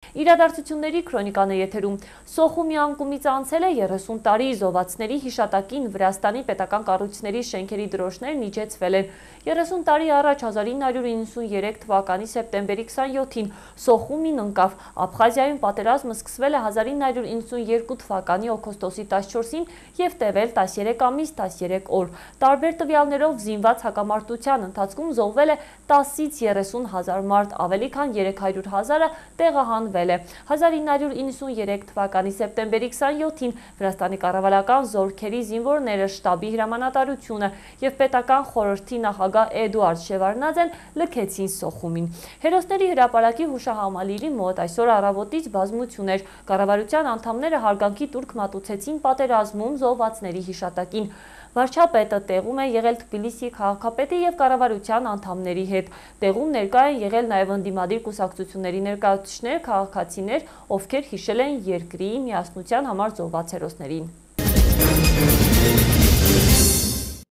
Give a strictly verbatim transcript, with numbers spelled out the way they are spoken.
Իրադարձությունների քրոնիկան է եթերում։ Սոխումի անկումից անցել է երեսուն տարի, զոհվածների հիշատակին Վրաստանի պետական կառույցների շենքերի դրոշներն իջեցվել են։ երեսուն տարի առաջ հազար ինը հարյուր իննսուններեք թվականի սեպտեմբերի քսաներկուսին Սոխումին ընկավ։ Աբխազիայում պատերազմը սկսվել է հազար ինը հարյուր իննսունյերկու թվականի օգոստոսի տասնչորսին և տևել տասներեք ամիս տասներեք օր։ Տարբեր տվյալներով զինված հակամարտության ընթացքում զոհվել է տասից երեսուն հազար մարդ, ավելի քան երեք հարյուր հազարը տեղահանվել է։ հազար ինը հարյուր իննսուններեք թվականի սեպտեմբերի քսաներկուսին Վրաստանի կառավարական զորքերի զինվորները, շտաբի հրամանատարությունը և պետական խորհրդի նախագահ Էդուարդ Շևարդնաձեն լքեցին Սոխումին։ Հերոսների հրապարակի հուշահամալիրի մոտ այսօր առավոտից բազմություն էր։ Կառավարության անդամները հարգանքի տուրք մատուցեցին պատերազմում զոհվածների հիշատակին։ Վարչապետը տեղում է եղել Թբիլիսիի քաղաքապետի և կառավարության անդամների հետ։ Տեղում ներկա են եղել նաև ընդդիմադիր կուսակցությունների ներկայացուցիչներ, քաղաքացիներ, ովքեր հիշել են երկրի միասնության համար զոհված հերոսներին։